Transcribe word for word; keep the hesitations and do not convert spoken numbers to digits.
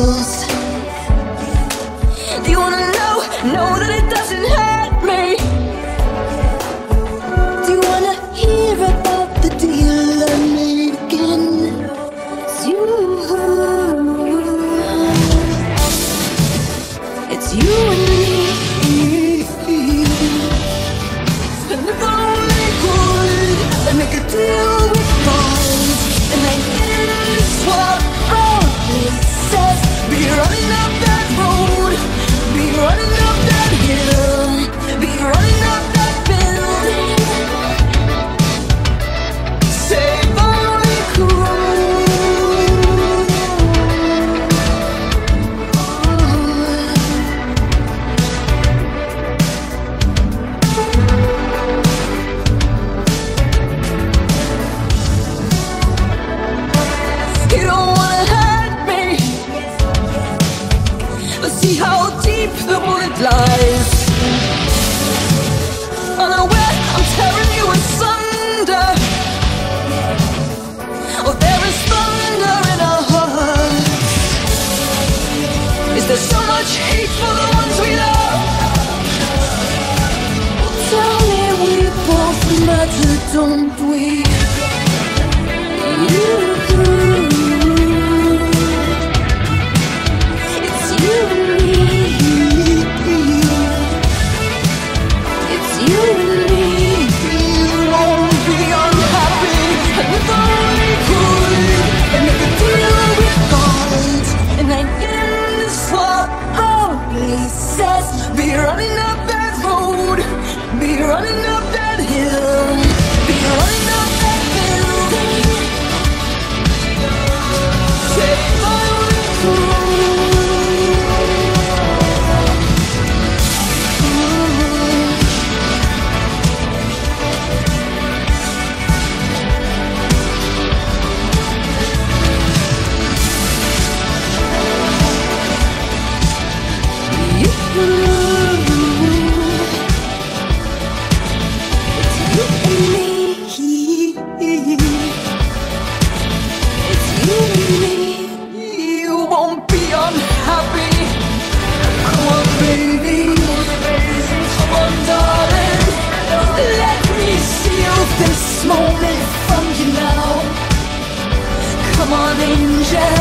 feels. Do you wanna know, know that it doesn't hurt me? Do you wanna hear about the deal I made again? It's you. It's you and me. And if I only could, I'd make a deal with God. And I is what only says, be running up that road, be running up that hill, be running up that building. Say if I only could. You don't wanna hurt me, but see how deep the bullet lies. Unaware, I'm tearing you asunder. Oh, there is thunder in our hearts. Is there so much hate for the ones we love? Tell me we both matter, don't we? You. Be running up that road, be running up that hill, be running up that building. Say if I only this moment from you now. Come on, angel.